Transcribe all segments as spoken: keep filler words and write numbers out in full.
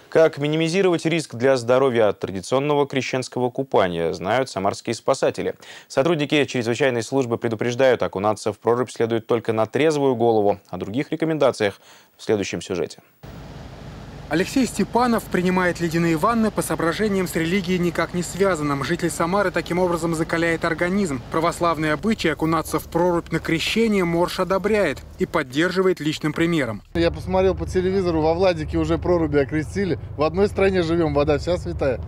Как минимизировать риск для здоровья от традиционного крещенского купания, знают самарские спасатели. Сотрудники чрезвычайной службы предупреждают, окунаться в прорубь следует только на трезвую голову. О других рекомендациях в следующем сюжете. Алексей Степанов принимает ледяные ванны по соображениям с религией никак не связанным. Житель Самары таким образом закаляет организм. Православные обычаи окунаться в прорубь на крещение Морш одобряет и поддерживает личным примером. Я посмотрел по телевизору, во Владике уже проруби окрестили. В одной стране живем, вода вся святая.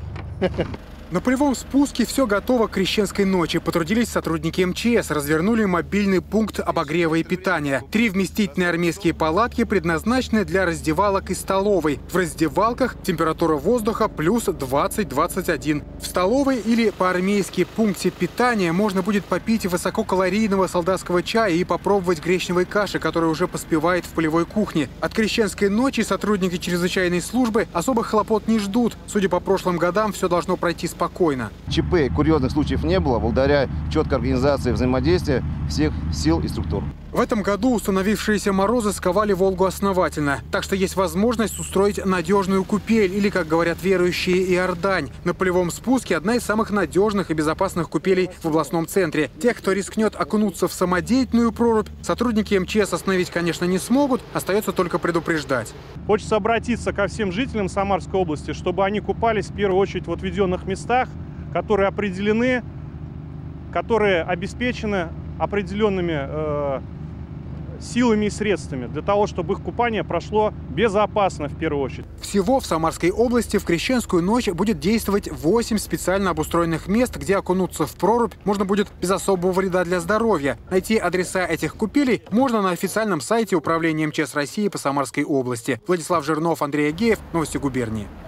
На полевом спуске все готово к крещенской ночи. Потрудились сотрудники эм че эс, развернули мобильный пункт обогрева и питания. Три вместительные армейские палатки предназначены для раздевалок и столовой. В раздевалках температура воздуха плюс двадцать — двадцать один. В столовой или по-армейски пункте питания можно будет попить высококалорийного солдатского чая и попробовать гречневой каши, которая уже поспевает в полевой кухне. От крещенской ночи сотрудники чрезвычайной службы особых хлопот не ждут. Судя по прошлым годам, все должно пройти спокойно. Спокойно. ЧП, курьезных случаев не было, благодаря четкой организации взаимодействия всех сил и структур. В этом году установившиеся морозы сковали Волгу основательно, так что есть возможность устроить надежную купель, или, как говорят верующие, Иордань. На полевом спуске одна из самых надежных и безопасных купелей в областном центре. Тех, кто рискнет окунуться в самодеятельную прорубь, сотрудники эм че эс остановить, конечно, не смогут, остается только предупреждать. Хочется обратиться ко всем жителям Самарской области, чтобы они купались в первую очередь в отведенных местах, которые определены, которые обеспечены определенными э, силами и средствами для того, чтобы их купание прошло безопасно в первую очередь. Всего в Самарской области в крещенскую ночь будет действовать восемь специально обустроенных мест, где окунуться в прорубь можно будет без особого вреда для здоровья. Найти адреса этих купелей можно на официальном сайте Управления эм че эс России по Самарской области. Владислав Жирнов, Андрей Агеев. Новости губернии.